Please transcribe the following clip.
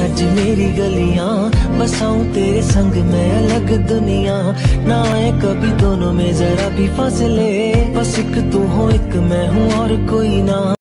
आज मेरी गलियां, बसाऊं तेरे संग मैं अलग दुनिया। ना आए कभी दोनों में जरा भी फासले, बस एक तू हो एक मैं हूँ और कोई ना।